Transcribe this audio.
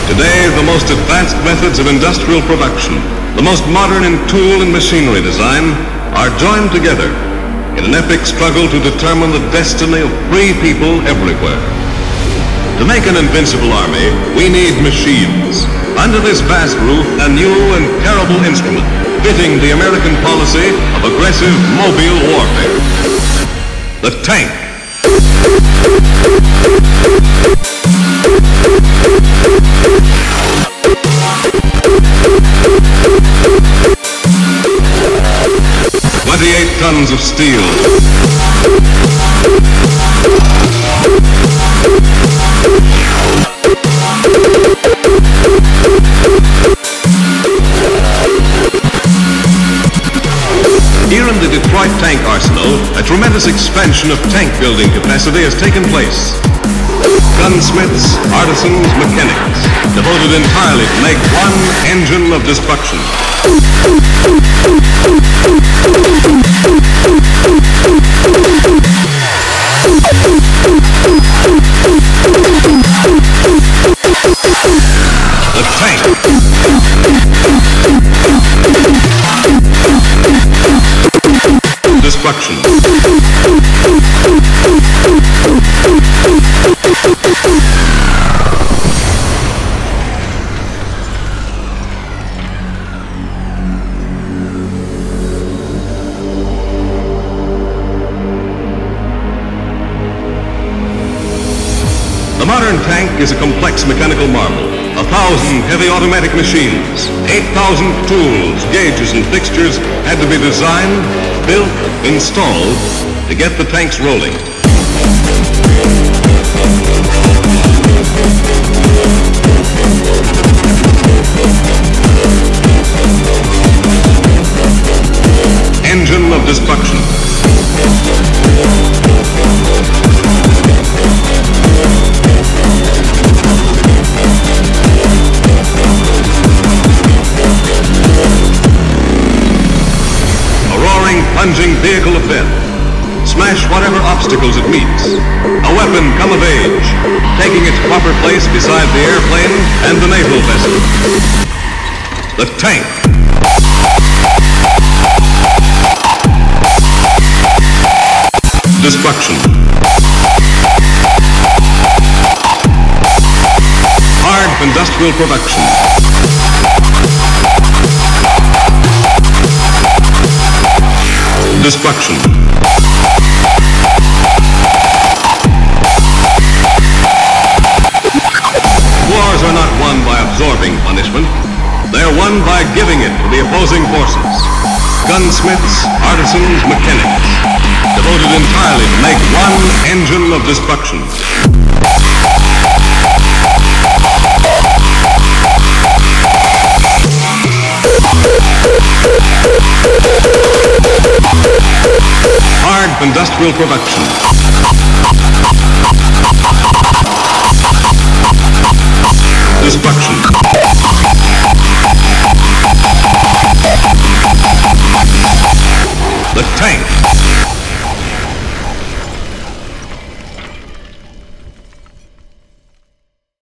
Today, the most advanced methods of industrial production, the most modern in tool and machinery design, are joined together in an epic struggle to determine the destiny of free people everywhere. To make an invincible army, we need machines. Under this vast roof, a new and terrible instrument, fitting the American policy of aggressive mobile warfare. The tank. Tons of steel. Here in the Detroit tank arsenal, a tremendous expansion of tank building capacity has taken place. Gunsmiths, artisans, mechanics, devoted entirely to make one engine of destruction. The tank. Destruction. The modern tank is a complex mechanical marvel. 1,000 heavy automatic machines, 8,000 tools, gauges, and fixtures had to be designed, built, installed to get the tanks rolling. Engine of destruction. Plunging vehicle of death. Smash whatever obstacles it meets. A weapon come of age, taking its proper place beside the airplane and the naval vessel. The tank. Destruction. Hard industrial production. Destruction. Wars are not won by absorbing punishment. They are won by giving it to the opposing forces. Gunsmiths, artisans, mechanics, devoted entirely to make one engine of destruction. Hard industrial production.